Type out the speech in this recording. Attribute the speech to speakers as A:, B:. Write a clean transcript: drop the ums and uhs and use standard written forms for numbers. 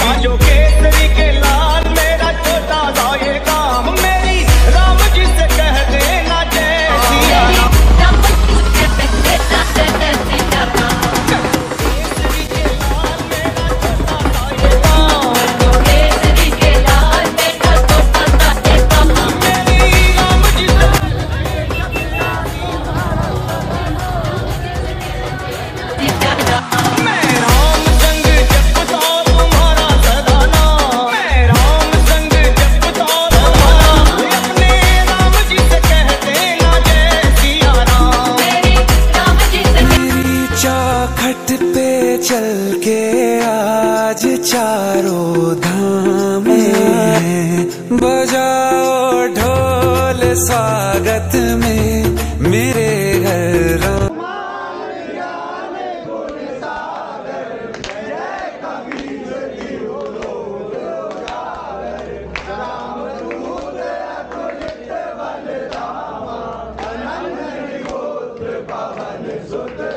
A: जो केसरी के लाल मेरा छोटा सा ये काम, मेरी राम जी से कह देना जय सिया राम। केसरी के लाल मेरा छोटा सा ये काम, केसरी के लाल मेरा छोटा सा ये काम, मेरी राम जी से मैं राम संग जपता तुम्हारा सदा नाम, मैं राम संग जपता तुम्हारा, अपने राम जी से कह देना जय सिया राम।
B: मेरी चौखट पे चल के आज चारों धाम हैं, बजाओ ढोल स्वागत में मेरे घर राम।
A: सुत